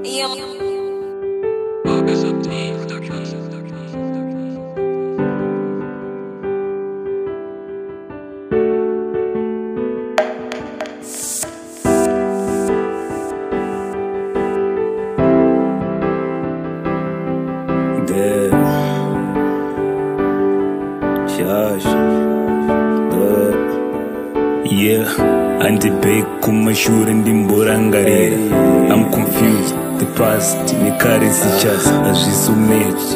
Yeah, andibhek kumashuri ndimborangarira. I'm confused, the past nekarisi chas azvisumechi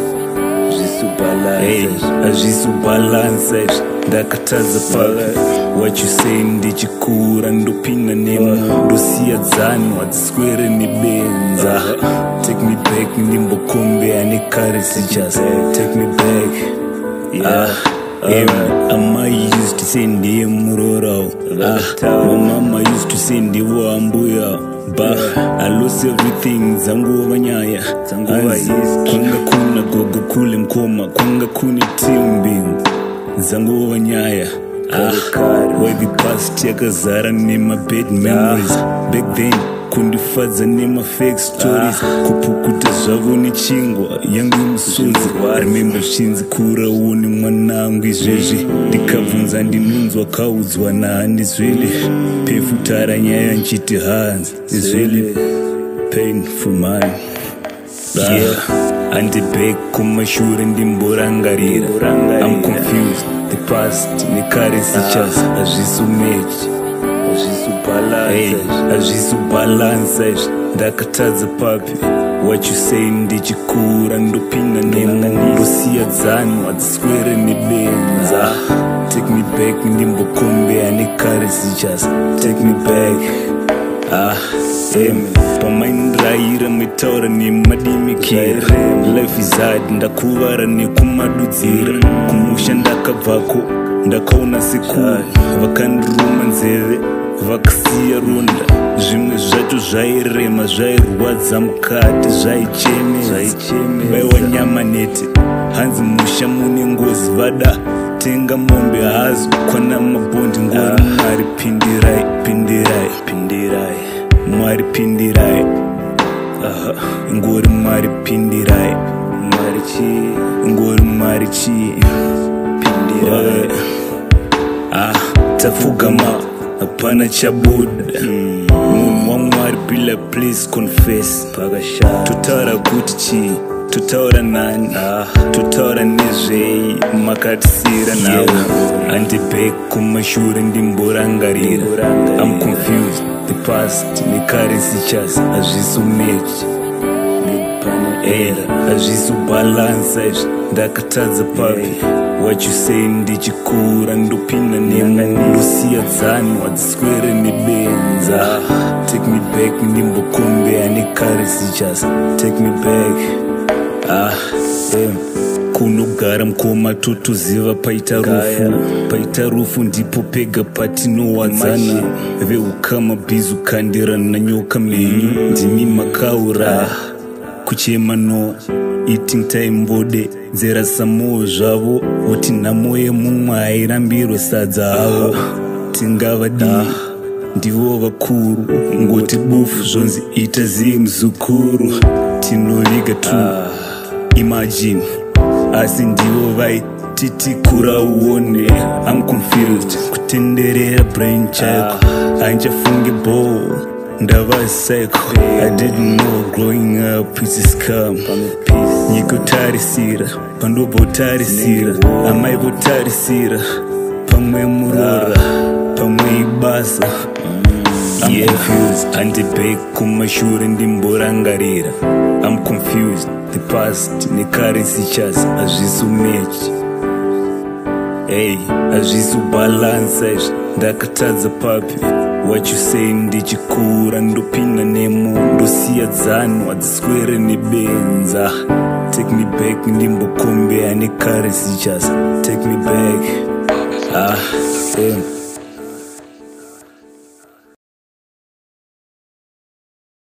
azvisubalance ndakataza papi what you say ndichikura ndopinda nemo ndosiya dzanwa dziswere nebenza. Take me back ndimbokombea nekarisi chas take me back. Yeah. Amma used to say ndiye murorao. My mama used to say ndiwo ambuya. But I lost everything zangu wanyaya. Kwanga kuna gogo kule mkoma. Kwanga kuni timbing zangu wanyaya. Why the past yakazara nema bad memories. Back then kundifaza nema fake stories. Kupukuta zvavo nechingwa yangu musunzi. Remember shinzi kura uni mwanangu izvezvi. Ndikabvunza ndinunzwa kaudzwa nahandi zveli. Pefutara nyaya nchiti hands izveli painful man. Yeah, andibhek kumashure ndimborangarira. I'm confused, the past nekarisi chas azvisumechi azvisubalance ndakatadza papi what you say ndichikura ndopinda nemo ndosiya dzanwa dziswere nebenza. Take me back ndimbokombea nekarisi chas take me back. Pamaindraira metaura nemadimikira. Life is hard ndakuvara nekumadudzira. Kumusha ndakabvako ndakaona sekuru vakandiruma nzeve vakasiya ronda. Zvimwe zvacho zvairema zvairwadza mukati zvaichemeza baiwa nyama nete. Hanzi musha mune ngozi vada tenga mombe hazo kwana mabondi. Ngori mwari pindirai pindirai pindirai mwari pindirai. Ngori mwari pindirai mwari chi ngori mwari chi pindirai. Tafugama hapana chabuda. Munhu waMwari bila please confess. Tutaura kuti chi tutaura nani tutaura nezvei makatisira nawo. Andibhek kumashure ndimborangarira. I'm confused, the past nekarisi chas azvisumechi azvisubalance ndakatadza papi what you say ndichikura ndopinda nemo ndosiya dzanwa dziswere nebenza. Take me back ndimbokombea nekarisi chas take me back. Kunogara mkoma totoziva paita rufu ndipo pega patinowadzana. Veukama bhizu kandira nanyoka menyu ndimi makaura kuchema no eating time mbode dzera samoo zvavo voti nhamo yemumwe hairambirwe sadza avo. Tingavadii ndivo vakuru ngoti bufu zvonzi ita zii muzukuru. Tinoviga tu imagine asi ndivo vaititikura uone. I'm confused kutenderera brain chako hanchafunge ball ndava psycho. I didn't know growing up is a scam. Nyikotarisira pandobotarisira amaivotarisira pamwe murora pamwe ibasa. I'm confused andibhek kumashure ndimborangarira. I'm confused, the past nekarisi chas azvisumechi azvisubalance ndakatadza papi what you say ndichikura ndopinda nemo ndosiya dzanwa dziswere nebenza. Take me back ndimbokombea nekarisi chas take me back.